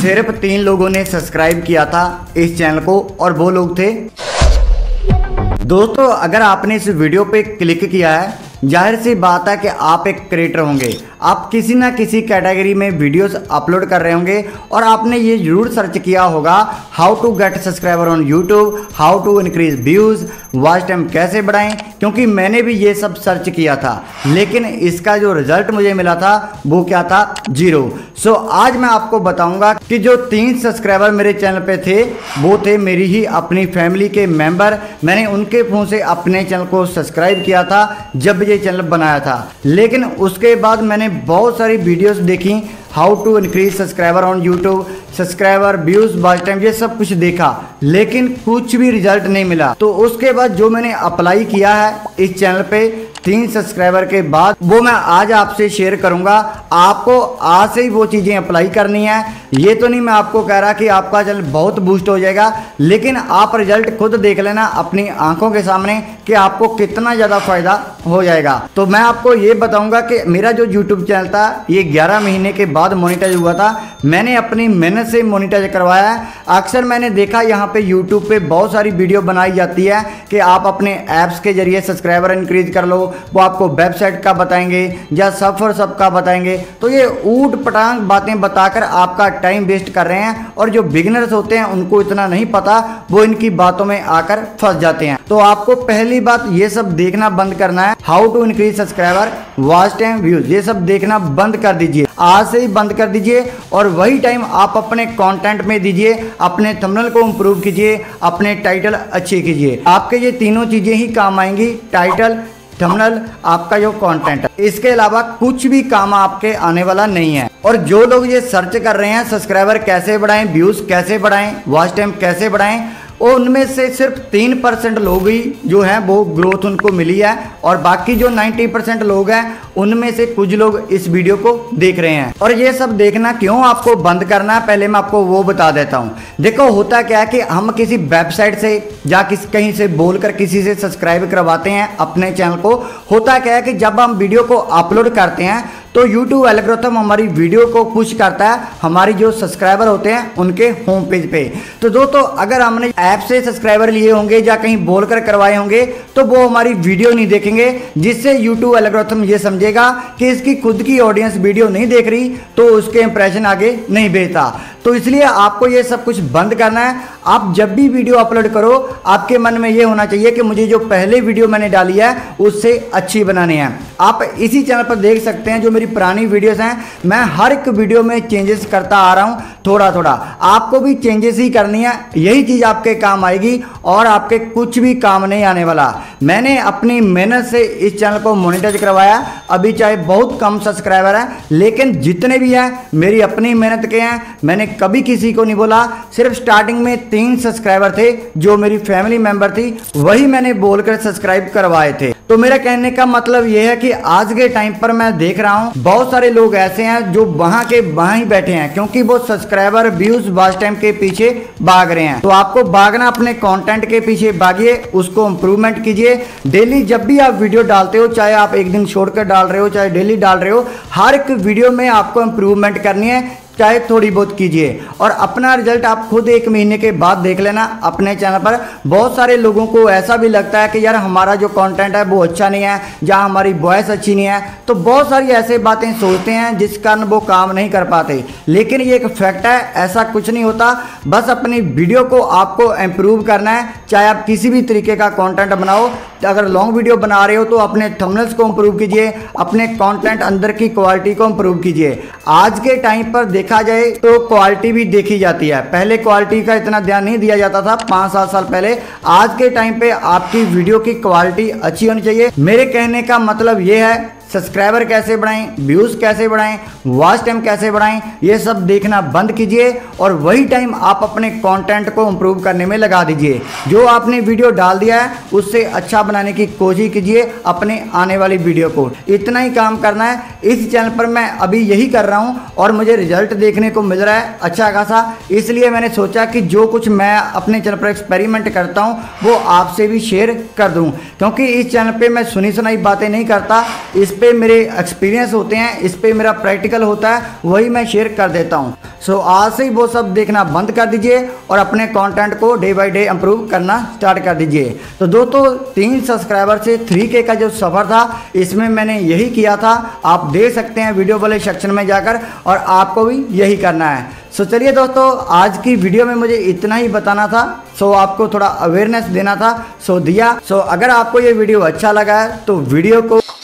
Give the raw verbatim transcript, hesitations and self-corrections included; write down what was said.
सिर्फ तीन लोगों ने सब्सक्राइब किया था इस चैनल को और वो लोग थे। दोस्तों अगर आपने इस वीडियो पे क्लिक किया है, जाहिर सी बात है कि आप एक क्रिएटर होंगे, आप किसी ना किसी कैटेगरी में वीडियोस अपलोड कर रहे होंगे और आपने ये जरूर सर्च किया होगा how to get subscriber on YouTube, how to increase views, watch time कैसे बढ़ाएं, क्योंकि मैंने भी ये सब सर्च किया था, लेकिन इसका जो रिजल्ट मुझे मिला था वो क्या था, जीरो। सो आज मैं आपको बताऊंगा कि जो तीन सब्सक्राइबर मेरे चैनल पे थे वो थे मेरी ही अपनी फैमिली के मेंबर। मैंने उनके फ़ोन से अपने चैनल को सब्सक्राइब किया था जब ये चैनल बनाया था, लेकिन उसके बाद मैंने बहुत सारी वीडियोस देखी, how to increase subscriber on YouTube, subscriber views, watch time, ये सब कुछ देखा, लेकिन कुछ भी रिजल्ट नहीं मिला। तो उसके बाद जो मैंने अप्लाई किया है इस चैनल पे तीन सब्सक्राइबर के बाद, वो मैं आज आपसे शेयर करूंगा। आपको आज से ही वो चीज़ें अप्लाई करनी है। ये तो नहीं मैं आपको कह रहा कि आपका चैनल बहुत बूस्ट हो जाएगा, लेकिन आप रिजल्ट खुद देख लेना अपनी आंखों के सामने कि आपको कितना ज़्यादा फायदा हो जाएगा। तो मैं आपको ये बताऊंगा कि मेरा जो यूट्यूब चैनल था ये ग्यारह महीने के बाद मोनेटाइज हुआ था। मैंने अपनी मेहनत से मोनेटाइज करवाया है। अक्सर मैंने देखा यहाँ पे यूट्यूब पे बहुत सारी वीडियो बनाई जाती है कि आप अपने ऐप्स के जरिए सब्सक्राइबर इंक्रीज कर लो, वो आपको वेबसाइट का बताएंगे या सफर सब का बताएंगे। तो ये ऊट पटांग बातें बताकर आपका टाइम वेस्ट कर रहे हैं, और जो बिगिनर्स होते हैं उनको इतना नहीं पता, वो इनकी बातों में आकर फंस जाते हैं। तो आपको पहली बात ये सब देखना बंद करना है, how to increase subscriber, watch time, views, ये सब देखना बंद कर दीजिए, आज से ही बंद कर दीजिए। और वही टाइम आप अपने कंटेंट में दीजिए, अपने थंबनेल को इंप्रूव कीजिए, अपने टाइटल अच्छे कीजिए। आपके ये तीनों चीजें ही काम आएंगी, टाइटल, थंबनेल, आपका जो कंटेंट है। इसके अलावा कुछ भी काम आपके आने वाला नहीं है। और जो लोग ये सर्च कर रहे हैं सब्सक्राइबर कैसे बढ़ाएं, व्यूज कैसे बढ़ाएं, वॉच टाइम कैसे बढ़ाएं, और उनमें से सिर्फ तीन परसेंट लोग ही जो हैं वो ग्रोथ उनको मिली है, और बाकी जो नब्बे परसेंट लोग हैं उनमें से कुछ लोग इस वीडियो को देख रहे हैं। और ये सब देखना क्यों आपको बंद करना है, पहले मैं आपको वो बता देता हूँ। देखो होता क्या है कि हम किसी वेबसाइट से या किस कहीं से बोलकर किसी से सब्सक्राइब करवाते हैं अपने चैनल को। होता क्या है कि जब हम वीडियो को अपलोड करते हैं तो यूट्यूब एल्गोरिथम हमारी वीडियो को पुश करता है हमारी जो सब्सक्राइबर होते हैं उनके होम पेज पे। तो दोस्तों अगर हमने ऐप से सब्सक्राइबर लिए होंगे या कहीं बोलकर करवाए होंगे तो वो हमारी वीडियो नहीं देखेंगे, जिससे यूट्यूब एल्गोरिथम ये समझेगा कि इसकी खुद की ऑडियंस वीडियो नहीं देख रही, तो उसके इंप्रेशन आगे नहीं भेजता। तो इसलिए आपको ये सब कुछ बंद करना है। आप जब भी वीडियो अपलोड करो आपके मन में ये होना चाहिए कि मुझे जो पहले वीडियो मैंने डाली है उससे अच्छी बनानी है। आप इसी चैनल पर देख सकते हैं जो मेरी पुरानी वीडियोस हैं, मैं हर एक वीडियो में चेंजेस करता आ रहा हूं थोड़ा थोड़ा। आपको भी चेंजेस ही करनी है, यही चीज़ आपके काम आएगी और आपके कुछ भी काम नहीं आने वाला। मैंने अपनी मेहनत से इस चैनल को मोनेटाइज करवाया, अभी चाहे बहुत कम सब्सक्राइबर हैं, लेकिन जितने भी हैं मेरी अपनी मेहनत के हैं। मैंने कभी किसी को नहीं बोला, सिर्फ स्टार्टिंग में तीन सब्सक्राइबर थे जो मेरी फैमिली मेंबर थी, वही मैंने बोलकर सब्सक्राइब करवाए थे। तो मेरा कहने का मतलब यह है कि आज के टाइम पर मैं देख रहा हूं बहुत सारे लोग ऐसे हैं जो वहां के वहां ही बैठे हैं, क्योंकि वो सब्सक्राइबर, व्यूज, वॉच टाइम के पीछे भाग रहे हैं। तो आपको भागना, अपने कंटेंट के पीछे भागिए, उसको इंप्रूवमेंट कीजिए। डेली जब भी आप वीडियो डालते हो, चाहे आप एक दिन छोड़कर डाल रहे हो चाहे डेली डाल रहे हो, हर एक वीडियो में आपको इंप्रूवमेंट करनी है, चाहे थोड़ी बहुत कीजिए। और अपना रिजल्ट आप खुद एक महीने के बाद देख लेना अपने चैनल पर। बहुत सारे लोगों को ऐसा भी लगता है कि यार हमारा जो कंटेंट है वो अच्छा नहीं है या हमारी वॉइस अच्छी नहीं है, तो बहुत सारी ऐसे बातें सोचते हैं जिस कारण वो काम नहीं कर पाते। लेकिन ये एक फैक्ट है, ऐसा कुछ नहीं होता। बस अपनी वीडियो को आपको इम्प्रूव करना है, चाहे आप किसी भी तरीके का कॉन्टेंट बनाओ। अगर लॉन्ग वीडियो बना रहे हो तो अपने थंबनेल्स को इम्प्रूव कीजिए, अपने कंटेंट अंदर की क्वालिटी को इम्प्रूव कीजिए। आज के टाइम पर देखा जाए तो क्वालिटी भी देखी जाती है, पहले क्वालिटी का इतना ध्यान नहीं दिया जाता था पाँच सात साल पहले। आज के टाइम पे आपकी वीडियो की क्वालिटी अच्छी होनी चाहिए। मेरे कहने का मतलब ये है सब्सक्राइबर कैसे बढ़ाएं, व्यूज़ कैसे बढ़ाएं, वॉच टाइम कैसे बढ़ाएं, ये सब देखना बंद कीजिए और वही टाइम आप अपने कंटेंट को इंप्रूव करने में लगा दीजिए। जो आपने वीडियो डाल दिया है उससे अच्छा बनाने की कोशिश कीजिए अपने आने वाली वीडियो को। इतना ही काम करना है। इस चैनल पर मैं अभी यही कर रहा हूँ और मुझे रिजल्ट देखने को मिल रहा है अच्छा खासा, इसलिए मैंने सोचा कि जो कुछ मैं अपने चैनल पर एक्सपेरिमेंट करता हूँ वो आपसे भी शेयर कर दूँ, क्योंकि इस चैनल पर मैं सुनी सुनाई बातें नहीं करता। इस पे मेरे एक्सपीरियंस होते हैं, इस पे मेरा प्रैक्टिकल होता है, वही मैं शेयर कर देता हूँ। सो आज से ही वो सब देखना बंद कर दीजिए और अपने कंटेंट को डे बाय डे इंप्रूव करना स्टार्ट कर दीजिए। तो दोस्तों तीन सब्सक्राइबर से थ्री के का जो सफ़र था इसमें मैंने यही किया था, आप देख सकते हैं वीडियो वाले सेक्शन में जाकर, और आपको भी यही करना है। सो चलिए दोस्तों आज की वीडियो में मुझे इतना ही बताना था, सो आपको थोड़ा अवेयरनेस देना था, सो दिया। सो अगर आपको ये वीडियो अच्छा लगा है तो वीडियो को